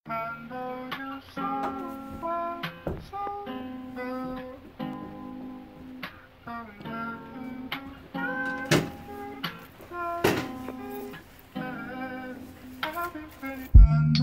I know you so well, so well. I would never do like you. I'll be pretty.